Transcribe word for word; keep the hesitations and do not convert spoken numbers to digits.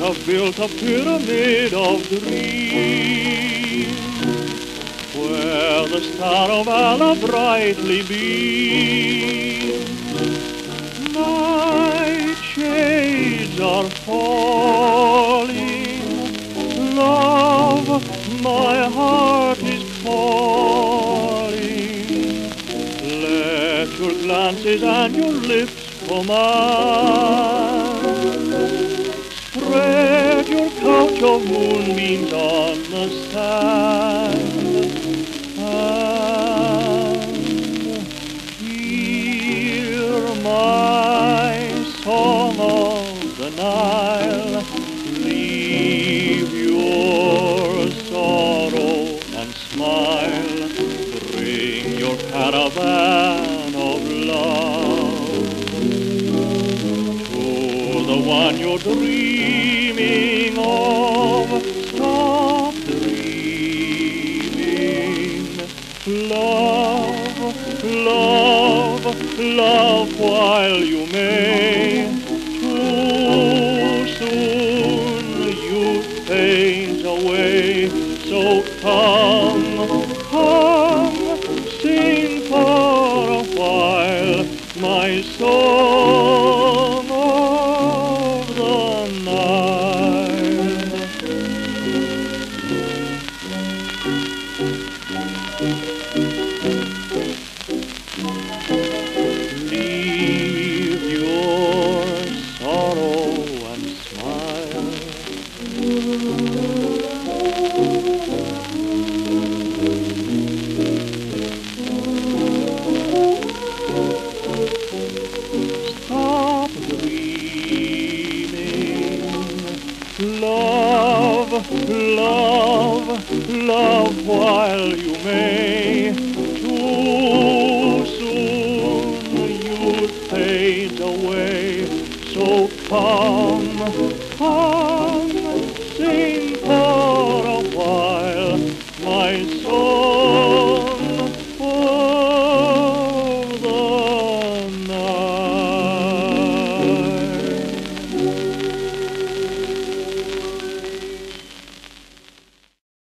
have built a pyramid of dreams, where the star of Allah brightly beams. Night shades are falling, love, my heart is calling. Let your glances and your lips command. Spread your couch of moonbeams on the sand, and hear my song of the Nile. Leave your sorrow and smile. Bring your caravan of love to the one you're dreaming of. Stop dreaming. Love, love, love while you may. Too soon youth fades away. So come, come, sing for a while my song of the Nile. Leave your sorrow and smile. Stop dreaming. Love, love, love while you may. Too soon youth fades away. So come, come.